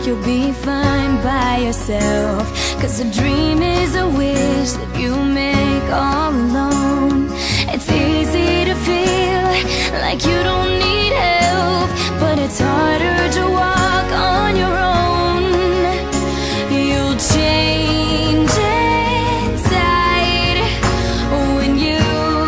you'll be fine by yourself. 'Cause a dream is a wish that you make all alone. It's easy to feel like you don't need help, but it's harder to walk on your own. You'll change inside when you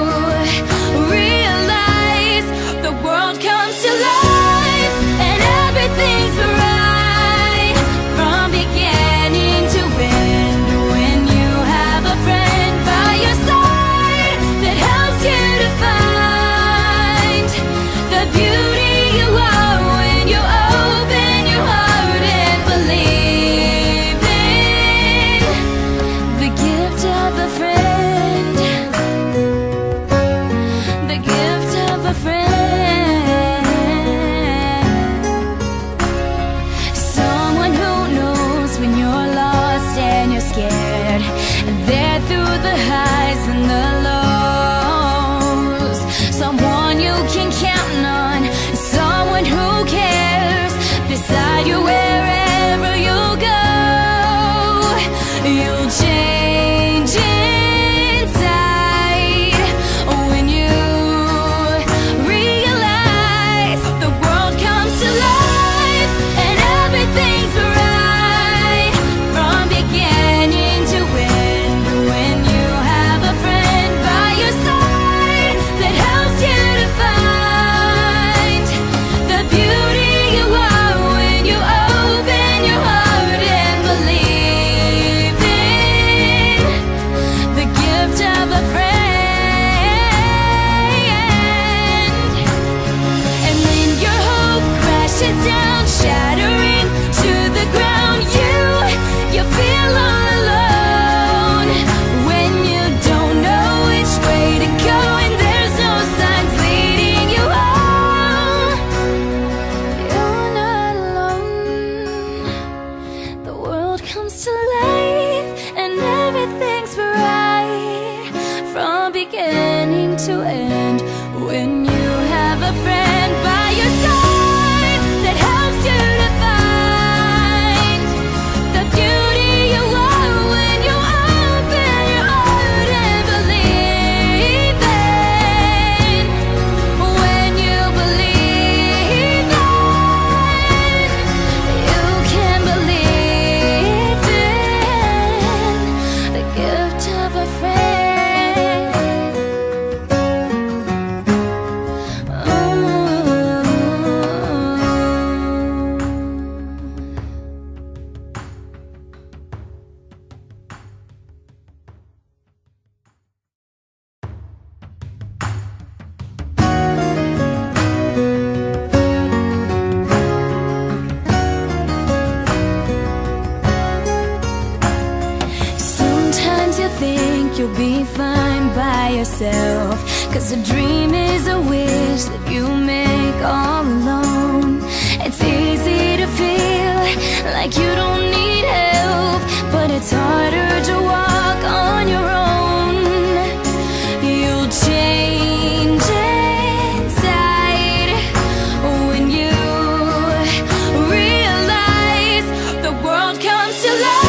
realize the world comes to life and everything's right from beginning to end. When you have a friend by your side that helps you to find the beauty you are when you open your heart and believe in the gift of a friend, the gift of a friend. Someone who knows when you're lost and you're scared, and they're through the highs and the lows. Someone you can count on, someone who cares, beside you wherever you go. You'll change inside when you realize the world comes to life and everything's right from beginning to end. When you have a friend by your side that helps you to find the beauty you are when you open your heart and believe in the gift of a friend. And when your hope crashes down, shattering to the ground, you feel all alone. When you don't know which way to go and there's no signs leading you home, you're not alone. The world comes to life and everything's right from beginning to end. When you have a friend by your side that helps you to find the beauty you are when you open your heart and believe in. When you believe in, you can believe in the gift of a friend. Sometimes you think you'll be fine by yourself, 'cause a dream is a wish that you make all alone. It's easy to feel like you don't need help, but it's harder to walk on your own. You'll change inside when you realize the world comes to life